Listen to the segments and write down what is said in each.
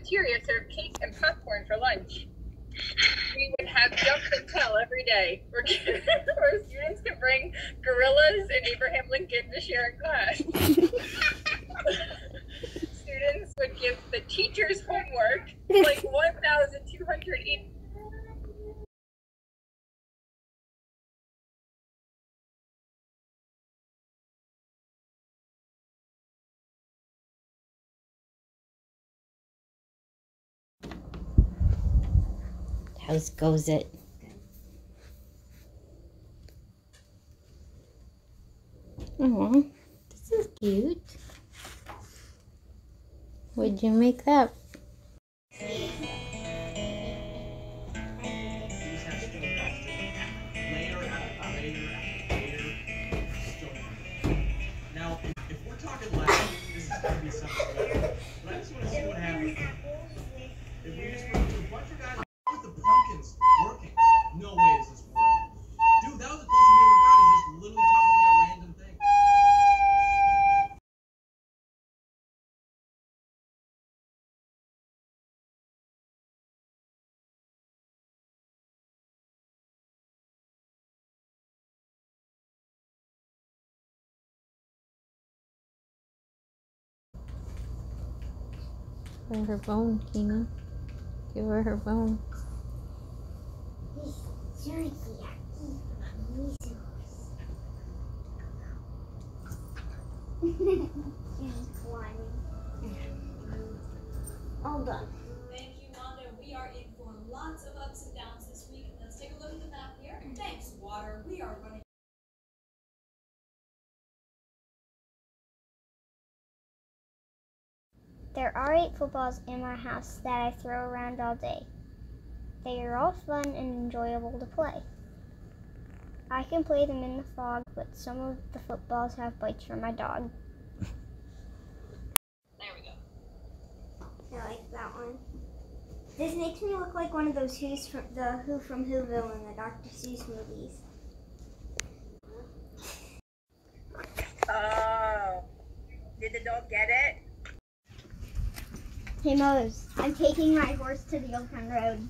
cafeteria served cake and popcorn for lunch. We would have jump and tell every day, where students could bring gorillas and Abraham Lincoln to share in class. Students would give the teachers homework, like 1,280. How goes it? Oh, this is cute. What'd you make that? Now, if we're talking loud, this is going to be something good. But I just want to see what happens. If we just put a bunch of guys with the pumpkins working, no way does this work. Dude, that was the closest we ever got. He's just literally talking about random things. For her bone, Cainan. Give her her bone. All done. Thank you, Wanda. We are in for lots of ups and downs this week. Let's take a look at the map here. Thanks, Water. We are running. There are 8 footballs in my house that I throw around all day. They are all fun and enjoyable to play. I can play them in the fog, but some of the footballs have bites from my dog. There we go. I like that one. This makes me look like one of those Who's from the Who from Whoville in the Dr. Seuss movies. Oh, did the dog get it? Hey Mose, I'm taking my horse to the Old Town Road.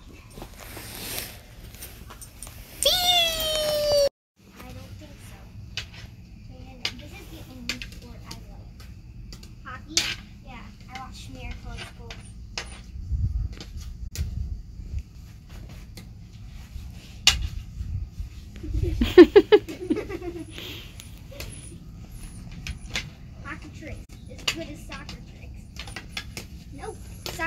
I don't think so. And this is the only sport I like. Hockey? Yeah, I watch Miracle in School. Hockey tricks as good as soccer tricks. Nope. Soccer.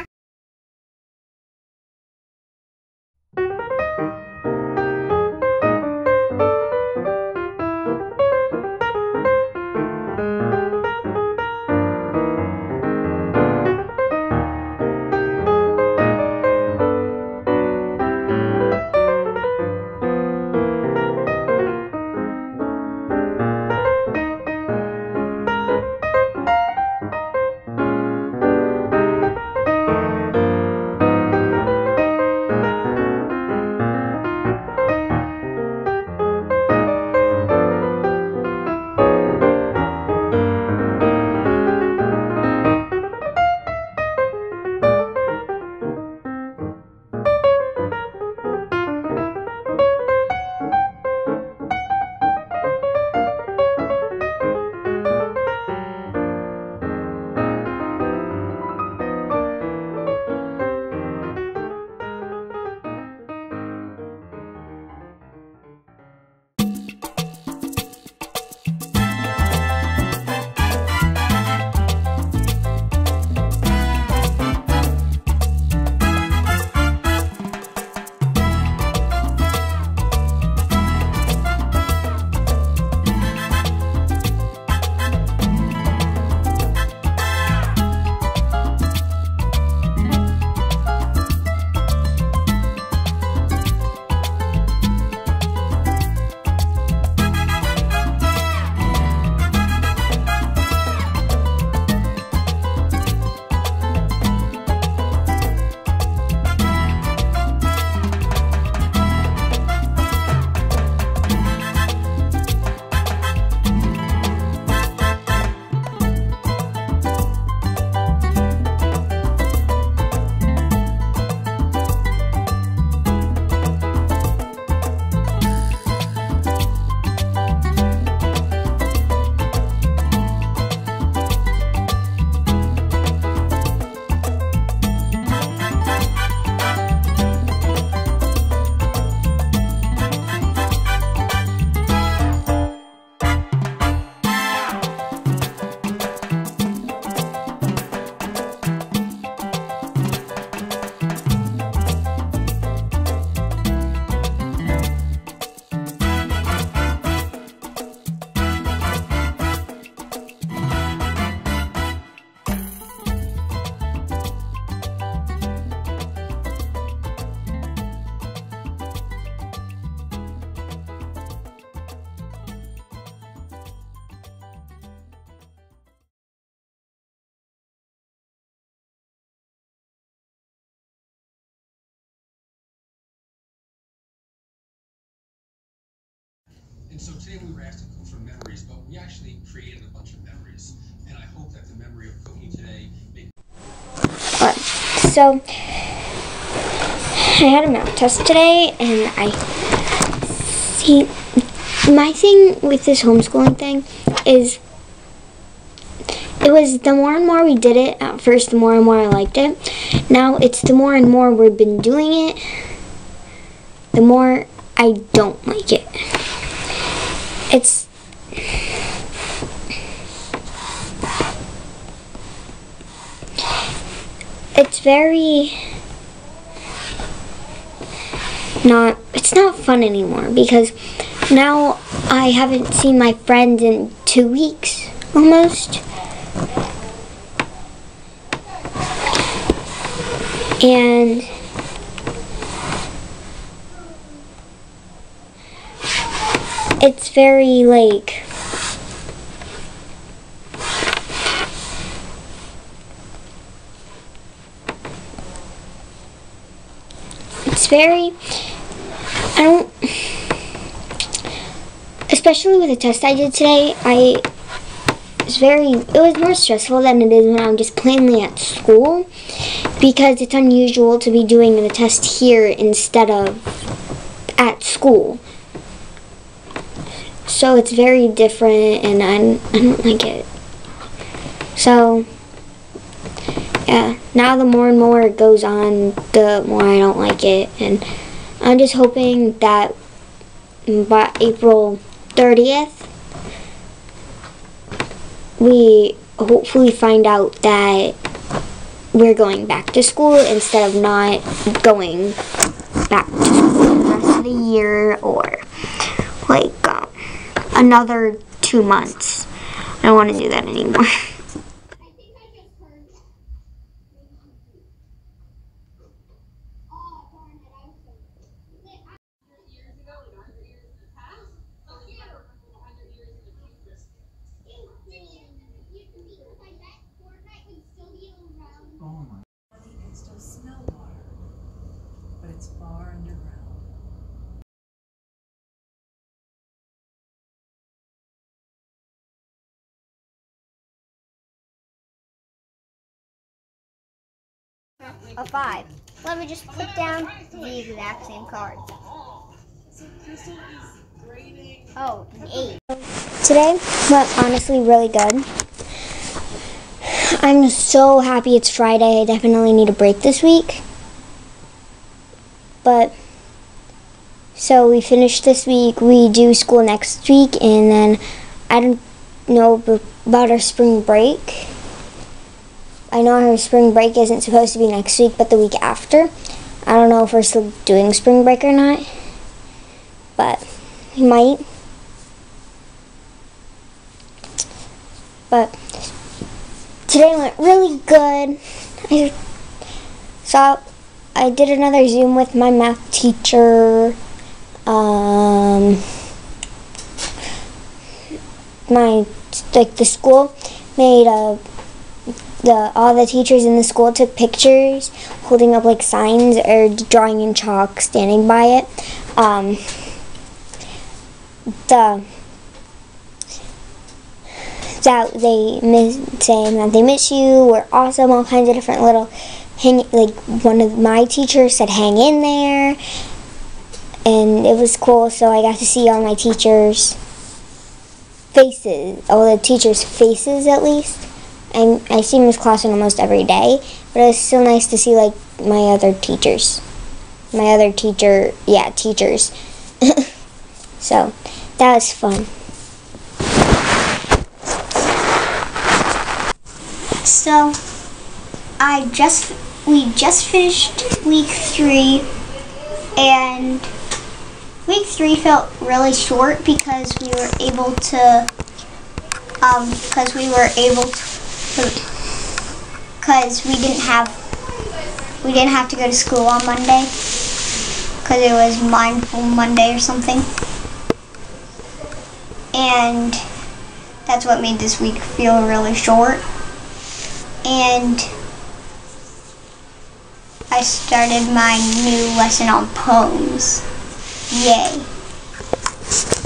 And so today we were asked to cook from memories, but we actually created a bunch of memories. And I hope that the memory of cooking today may... So, I had a math test today, and my thing with this homeschooling thing is, it was the more and more we did it, at first the more and more I liked it. Now it's the more and more we've been doing it, the more I don't like it. It's very it's not fun anymore, because now I haven't seen my friends in 2 weeks almost. And it's very like especially with the test I did today, it was more stressful than it is when I'm just plainly at school, because it's unusual to be doing the test here instead of at school. So it's very different, and I don't like it. So yeah, now the more and more it goes on, the more I don't like it, and I'm just hoping that by April 30th, we hopefully find out that we're going back to school instead of not going back to school the rest of the year, or like another 2 months. I don't want to do that anymore. Oh my. You can still smell water, but it's far underground. A 5. Let me just put down the exact same card. So Crystal is grading. Oh, an 8. Today went honestly really good. I'm so happy it's Friday. I definitely need a break this week. But, so we finished this week. We do school next week, and then I don't know about our spring break. I know our spring break isn't supposed to be next week, but the week after. I don't know if we're still doing spring break or not, but we might. But today went really good. I did another Zoom with my math teacher. The school made all the teachers in the school took pictures holding up like signs or drawing in chalk, standing by it. That saying that they miss you, were awesome, all kinds of different little like one of my teachers said hang in there, and it was cool. So I got to see all my teachers' faces, all the teachers' faces at least. I see Miss Clausen almost every day, but it was still nice to see like my other teachers. Teachers. So that was fun. So we just finished week 3, and week 3 felt really short because we were able to we didn't have to go to school on Monday because it was Mindful Monday or something, and that's what made this week feel really short. And I started my new lesson on poems. Yay.